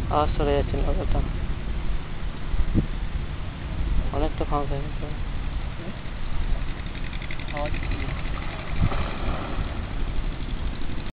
আবার সরে যাচ্ছে নৌকাটা, অনেকটা ফাঁকা হয়ে গেছে।